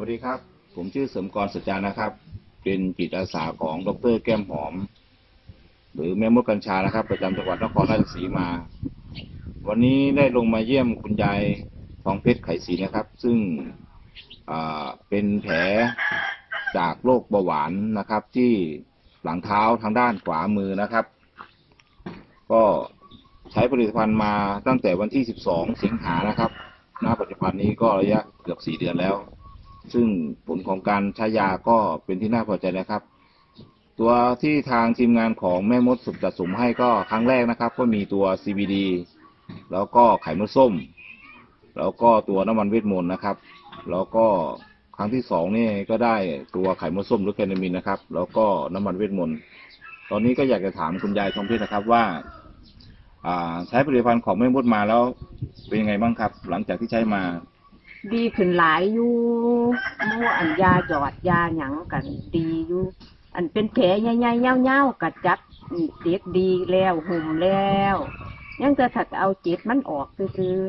ดีครับผมชื่อเสริมกรสัจจานะครับเป็นจิตอาสาของดร.แก้มหอมหรือแม่มดกัญชานะครับประจำจังหวัดนครราชสีมาวันนี้ได้ลงมาเยี่ยมคุณยายทองเพชรไข่ศรีนะครับซึ่งเป็นแผลจากโรคเบาหวานนะครับที่หลังเท้าทางด้านขวามือนะครับก็ใช้ผลิตภัณฑ์มาตั้งแต่วันที่12สิงหานะครับณปัจจุบันนี้ก็ระยะเกือบ4 เดือนแล้วซึ่งผลของการใช้ยาก็เป็นที่น่าพอใจนะครับตัวที่ทางทีมงานของแม่มดสุขจัดสุ่มให้ก็ครั้งแรกนะครับก็มีตัว CBD แล้วก็ไข่มดส้มแล้วก็ตัวน้ำมันเวทมนต์นะครับแล้วก็ครั้งที่2นี่ก็ได้ตัวไข่มดส้มหรือแคนามินนะครับแล้วก็น้ำมันเวทมนต์ตอนนี้ก็อยากจะถามคุณยายทองเพชรนะครับว่าใช้ผลิตภัณฑ์ของแม่มดมาแล้วเป็นยังไงบ้างครับหลังจากที่ใช้มาดีขึ้นหลายอยู่มั่วอันยาหยอดยาหยังกันดีอยู่อันเป็นแผลใหญ่ๆเงาๆกัดจับเจ็บดีแล้วหุ่มแล้วยังจะถักเอาเจ็บมันออกคือ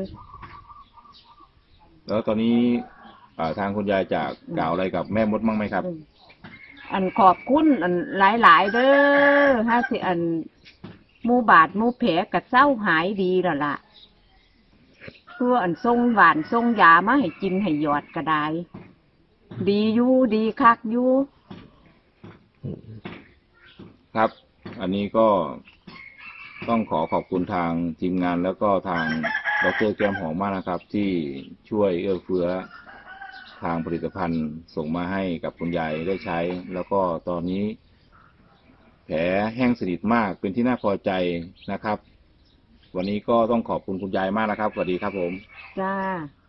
แล้วตอนนี้ทางคุณยายจะกล่าวอะไรกับแม่มดบ้างไหมครับอันขอบคุณอันหลายๆเด้อถ้าสิอันหมู่บาดหมู่แผลกัดเศร้าหายดีแล้วล่ะเพื่ออันทรงหวานทรงยามาให้กินให้หยอดก็ได้ดีอยู่ดีคักอยู่ครับอันนี้ก็ต้องขอบคุณทางทีมงานแล้วก็ทางดร.แก้มหอมมากนะครับที่ช่วยเอื้อเฟื้อทางผลิตภัณฑ์ส่งมาให้กับคุณยายได้ใช้แล้วก็ตอนนี้แผลแห้งสนิทมากเป็นที่น่าพอใจนะครับวันนี้ก็ต้องขอบคุณคุณยายมากนะครับสวัสดีครับผมจ้า